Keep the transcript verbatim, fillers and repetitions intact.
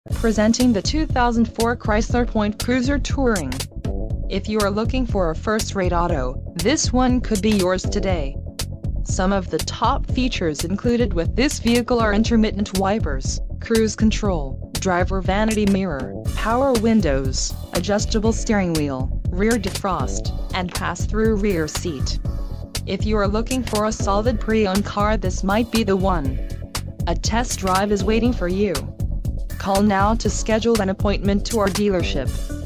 Presenting the two thousand four Chrysler Point Cruiser Touring. If you are looking for a first-rate auto, this one could be yours today. Some of the top features included with this vehicle are intermittent wipers, cruise control, driver vanity mirror, power windows, adjustable steering wheel, rear defrost, and pass-through rear seat. If you are looking for a solid pre-owned car, this might be the one. A test drive is waiting for you. Call now to schedule an appointment to our dealership.